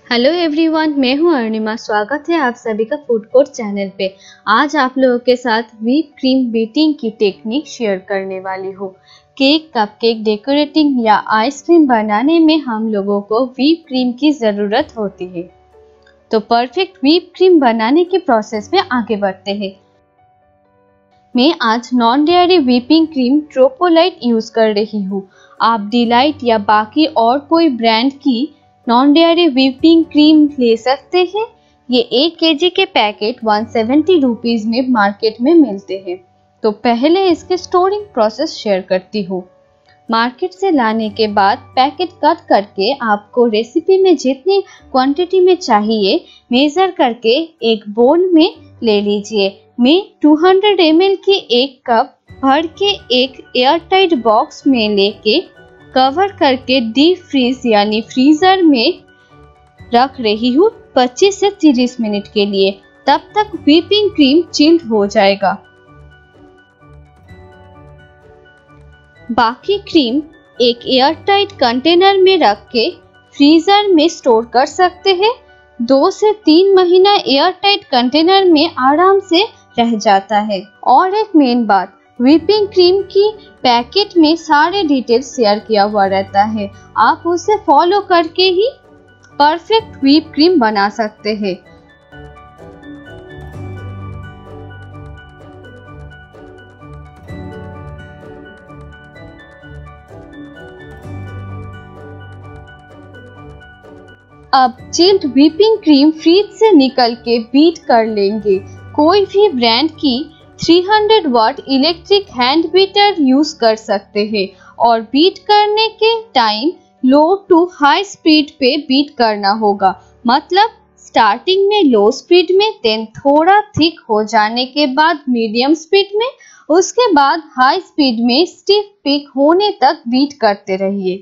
Hello everyone, मैं हूं अरुणिमा। स्वागत है आप सभी का फूड कोर्ट चैनल पे। आज आप लोगों के साथ व्हिप क्रीम बीटिंग की टेक्निक शेयर करने वाली हूँ। केक, कपकेक डेकोरेटिंग या आइसक्रीम बनाने में हम लोगों को व्हिप क्रीम की ज़रूरत होती है। तो परफेक्ट व्हिप क्रीम बनाने के प्रोसेस में आगे बढ़ते हैं। मैं आज non dairy whipping cream Tropolite use कर रही हूँ। आप डिलाइट या बाकी और कोई ब्रांड की नॉन डेयरी व्हिपिंग क्रीम ले सकते हैं। ये 1 kg के पैकेट 170 रुपीज़ में मार्केट में मिलते हैं। तो पहले इसके स्टोरिंग प्रोसेस शेयर करती हूँ। मार्केट से लाने के बाद पैकेट कट करके आपको रेसिपी में जितनी क्वांटिटी में चाहिए मेज़र करके एक बोल में ले लीजिए। मैं 200 ml की एक कप भर के एक एयरटाइट बॉक्स में लेके कवर करके डीप फ्रीज यानी फ्रीजर में रख रही हूँ 25 से 30 मिनट के लिए। तब तक व्हिपिंग क्रीम चिल्ड हो जाएगा। बाकी क्रीम एक एयरटाइट कंटेनर में रख के फ्रीजर में स्टोर कर सकते हैं। 2 से 3 महीना एयरटाइट कंटेनर में आराम से रह जाता है। और एक मेन बात, व्हिपिंग क्रीम की पैकेट में सारे डिटेल्स शेयर किया हुआ रहता है। आप उसे फॉलो करके ही परफेक्ट व्हिप क्रीम बना सकते हैं। अब चिल्ड व्हिपिंग क्रीम फ्रीज से निकल के बीट कर लेंगे। कोई भी ब्रांड की 300 watt electric hand beater use कर सकते हैं और बीट करने के time low to high speed पे बीट करना होगा। मतलब स्टार्टिंग में लो स्पीड में, देन थोड़ा थिक हो जाने के बाद मीडियम स्पीड में, उसके बाद हाई स्पीड में स्टिफ पीक होने तक बीट करते रहिए।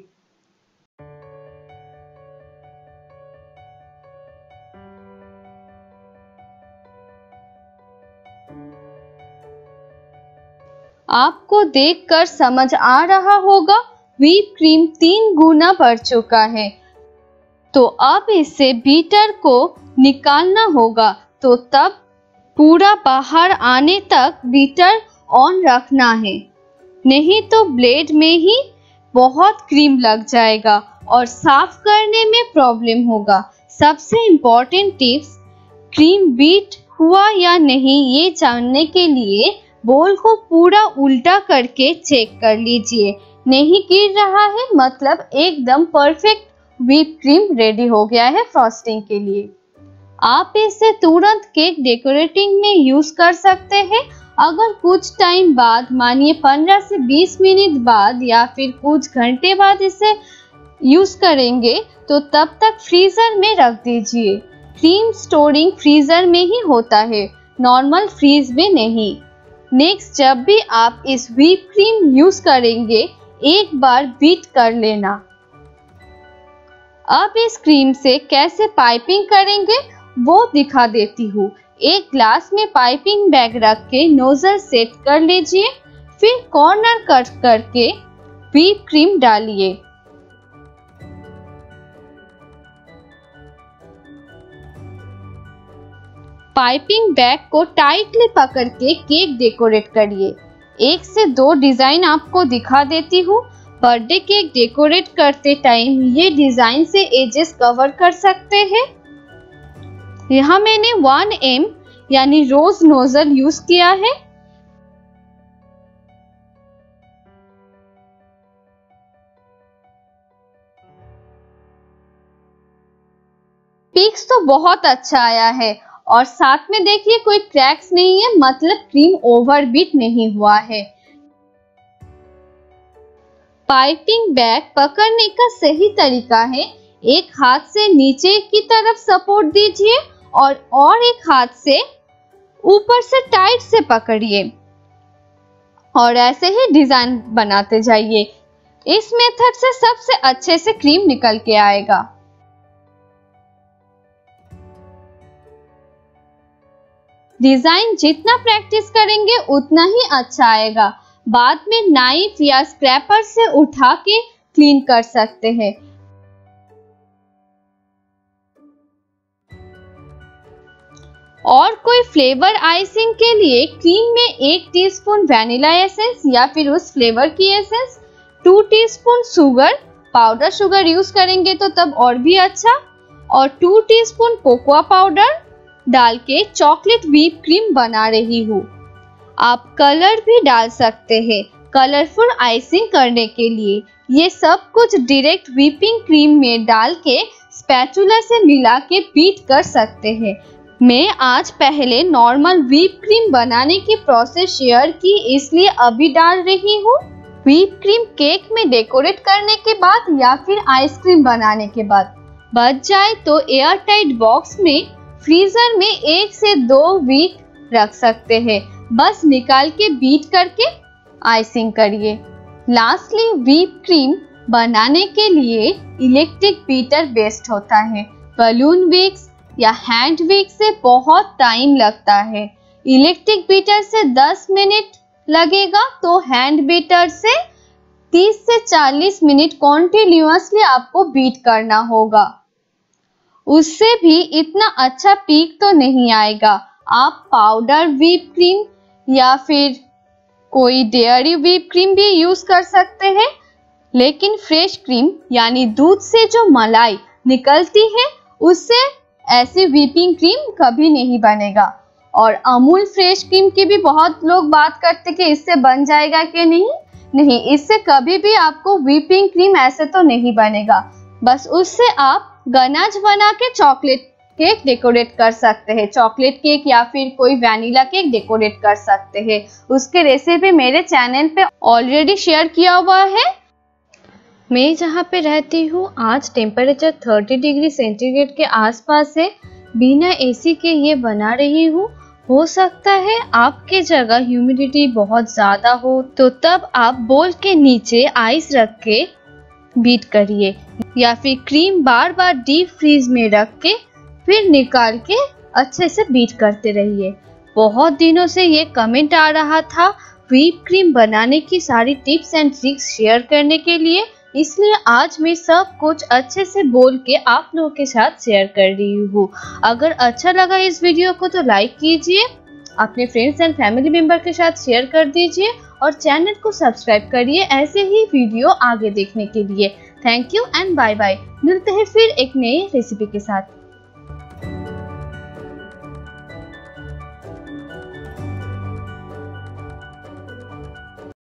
आपको देखकर समझ आ रहा होगा व्हिप क्रीम 3 गुना बढ़ चुका है। तो अब इससे बीटर को निकालना होगा। तो तब पूरा बाहर आने तक बीटर ऑन रखना है, नहीं तो ब्लेड में ही बहुत क्रीम लग जाएगा और साफ करने में प्रॉब्लम होगा। सबसे इम्पोर्टेंट टिप्स, क्रीम बीट हुआ या नहीं ये जानने के लिए बोल को पूरा उल्टा करके चेक कर लीजिए। नहीं गिर रहा है मतलब एकदम परफेक्ट व्हिप क्रीम रेडी हो गया है फ्रॉस्टिंग के लिए। आप इसे तुरंत केक डेकोरेटिंग में यूज कर सकते हैं। अगर कुछ टाइम बाद, मानिए 15 से 20 मिनट बाद या फिर कुछ घंटे बाद इसे यूज करेंगे तो तब तक फ्रीजर में रख दीजिए। क्रीम स्टोरिंग फ्रीजर में ही होता है, नॉर्मल फ्रीज में नहीं। नेक्स्ट जब भी आप इस व्हिप क्रीम यूज करेंगे एक बार बीट कर लेना। अब इस क्रीम से कैसे पाइपिंग करेंगे वो दिखा देती हूँ। एक ग्लास में पाइपिंग बैग रख के नोजल सेट कर लीजिए। फिर कॉर्नर कट करके व्हिप क्रीम डालिए। पाइपिंग बैग को टाइटली पकड़ के केक डेकोरेट करिए। 1 से 2 डिजाइन आपको दिखा देती हूँ। बर्थडे केक डेकोरेट करते टाइम ये डिजाइन से एजेस कवर कर सकते हैं। यहाँ मैंने 1M यानी रोज नोजल यूज किया है। पिक्स तो बहुत अच्छा आया है और साथ में देखिए कोई क्रैक्स नहीं है, मतलब क्रीम ओवरबीट नहीं हुआ है। पाइपिंग बैग पकड़ने का सही तरीका है, एक हाथ से नीचे की तरफ सपोर्ट दीजिए और एक हाथ से ऊपर से टाइट से पकड़िए और ऐसे ही डिजाइन बनाते जाइए। इस मेथड से सबसे अच्छे से क्रीम निकल के आएगा। डिजाइन जितना प्रैक्टिस करेंगे उतना ही अच्छा आएगा। बाद में नाइफ या स्क्रैपर से उठा के क्लीन कर सकते हैं। और कोई फ्लेवर आइसिंग के लिए क्रीम में 1 टीस्पून वैनिला एसेंस या फिर उस फ्लेवर की essence, 2 teaspoon sugar, powder sugar use करेंगे तो तब और भी अच्छा, और 2 टीस्पून कोकोआ पाउडर डाल के चॉकलेट व्हिप क्रीम बना रही हूँ। आप कलर भी डाल सकते हैं कलरफुल आइसिंग करने के लिए। ये सब कुछ डायरेक्ट व्हिपिंग क्रीम में डाल के स्पैचुला से मिला के बीट कर सकते हैं। मैं आज पहले नॉर्मल व्हिप क्रीम बनाने की प्रोसेस शेयर की, इसलिए अभी डाल रही हूँ। व्हिप क्रीम केक में डेकोरेट करने के बाद या फिर आइसक्रीम बनाने के बाद बच जाए तो एयर टाइट बॉक्स में फ्रीजर में 1 से 2 वीक रख सकते हैं। बस निकाल के बीट करके आइसिंग करिए। लास्टली व्हिप क्रीम बनाने के लिए इलेक्ट्रिक बीटर बेस्ट होता है। बलून विक्स या हैंड विक्स से बहुत टाइम लगता है। इलेक्ट्रिक बीटर से 10 मिनट लगेगा तो हैंड बीटर से 30 से 40 मिनट कॉन्टिन्यूअसली आपको बीट करना होगा। उससे भी इतना अच्छा पीक तो नहीं आएगा। आप पाउडर व्हिप क्रीम या फिर कोई डेयरी व्हिप क्रीम भी यूज कर सकते हैं, लेकिन फ्रेश क्रीम यानी दूध से जो मलाई निकलती है उससे ऐसी व्हिपिंग क्रीम कभी नहीं बनेगा। और अमूल फ्रेश क्रीम की भी बहुत लोग बात करते कि इससे बन जाएगा कि नहीं, इससे कभी भी आपको व्हिपिंग क्रीम ऐसे तो नहीं बनेगा। बस उससे आप गनाज बना के चॉकलेट केक डेकोरेट कर सकते हैं, चॉकलेट केक या फिर कोई वैनिला केक डेकोरेट कर सकते हैं। उसके रेसिपी मेरे चैनल पे ऑलरेडी शेयर किया हुआ है। मैं जहाँ पे रहती हूँ आज टेम्परेचर 30 डिग्री सेंटीग्रेड के आसपास है। बिना एसी के ये बना रही हूँ। हो सकता है आपके जगह ह्यूमिडिटी बहुत ज़्यादा हो तो तब आप बोल के नीचे आइस रख के बीट करिए, या फिर क्रीम बार बार डीप फ्रीज में रख के फिर निकाल के अच्छे से बीट करते रहिए। बहुत दिनों से ये कमेंट आ रहा था व्हिप क्रीम बनाने की सारी टिप्स एंड ट्रिक्स शेयर करने के लिए, इसलिए आज मैं सब कुछ अच्छे से बोल के आप लोगों के साथ शेयर कर रही हूँ। अगर अच्छा लगा इस वीडियो को तो लाइक कीजिए, अपने फ्रेंड्स एंड फैमिली मेंबर के साथ शेयर कर दीजिए और चैनल को सब्सक्राइब करिए ऐसे ही वीडियो आगे देखने के लिए। Thank you and bye bye. मिलते हैं फिर एक नए रेसिपी के साथ।